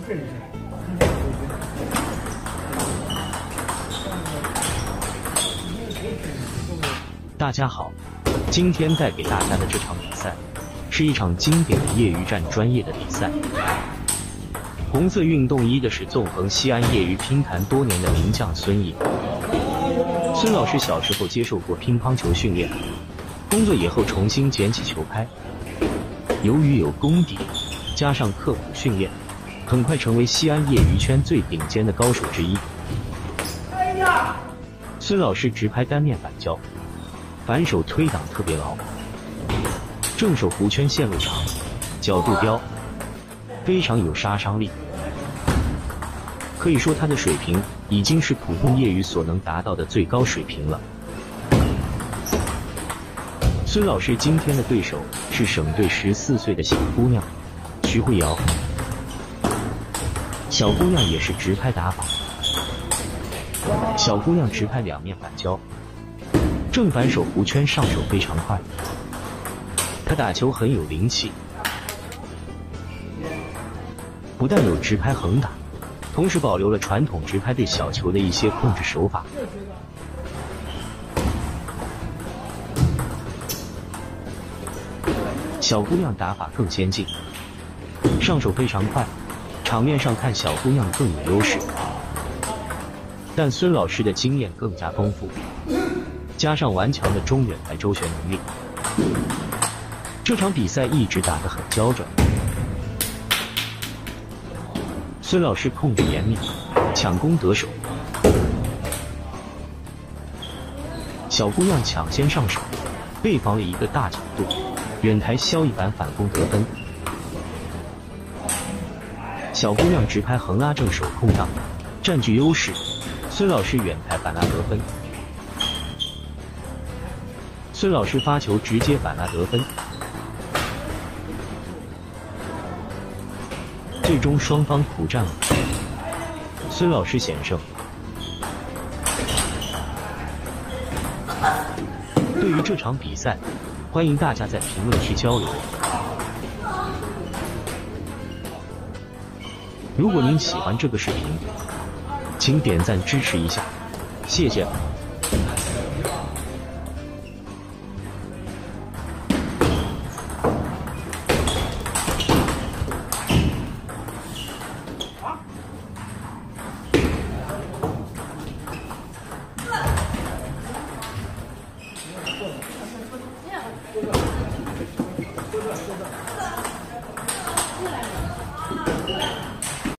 大家好，今天带给大家的这场比赛，是一场经典的业余战专业的比赛。红色运动衣的是纵横西安业余乒坛多年的名将孙毅。孙老师小时候接受过乒乓球训练，工作以后重新捡起球拍。由于有功底，加上刻苦训练，很快成为西安业余圈最顶尖的高手之一。孙老师直拍单面反交，反手推挡特别牢，正手弧圈线路长，角度刁，非常有杀伤力。可以说他的水平已经是普通业余所能达到的最高水平了。孙老师今天的对手是省队14岁的小姑娘徐慧瑶。小姑娘也是直拍打法，小姑娘直拍两面反交，正反手弧圈上手非常快，她打球很有灵气，不但有直拍横打，同时保留了传统直拍对小球的一些控制手法。小姑娘打法更先进，上手非常快，场面上看小姑娘更有优势。但孙老师的经验更加丰富，加上顽强的中远台周旋能力，这场比赛一直打得很胶着。孙老师控制严密，抢攻得手，小姑娘抢先上手，被防了一个大角度，远台削一板反攻得分。小姑娘直拍横拉正手空档，占据优势，孙老师远台反拉得分。孙老师发球直接反拉得分。最终双方苦战5局，孙老师险胜。对于这场比赛，欢迎大家在评论区交流。如果您喜欢这个视频，请点赞支持一下，谢谢。 过来。